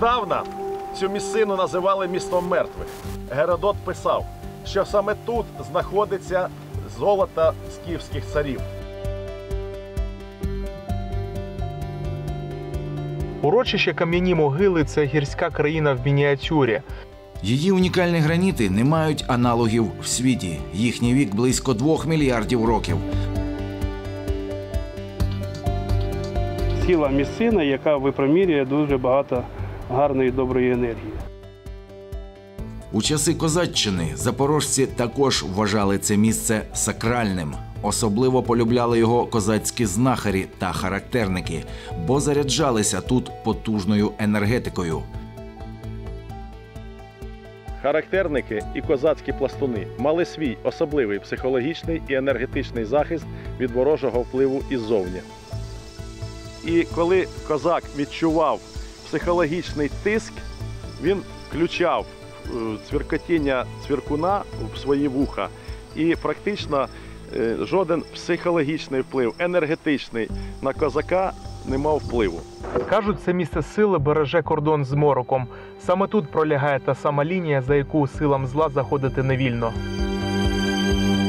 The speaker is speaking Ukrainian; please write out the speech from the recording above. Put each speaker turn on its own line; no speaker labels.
Віднедавна цю місцину називали містом мертвих. Геродот писав, що саме тут знаходиться золото скіфських царів.
Урочище Кам'яні Могили – це гірська країна в мініатюрі.
Її унікальні граніти не мають аналогів в світі. Їхній вік близько 2 мільярдів років.
Ціла місцина, яка випромірює дуже багато гарної, доброї енергії.
У часи козаччини запорожці також вважали це місце сакральним. Особливо полюбляли його козацькі знахарі та характерники, бо заряджалися тут потужною енергетикою.
Характерники і козацькі пластуни мали свій особливий психологічний і енергетичний захист від ворожого впливу іззовні. І коли козак відчував психологічний тиск, він включав цвіркотіння цвіркуна в свої вуха і практично жоден психологічний вплив, енергетичний на козака не мав впливу.
Кажуть, це місце сили береже кордон з мороком. Саме тут пролягає та сама лінія, за яку силам зла заходити не вільно.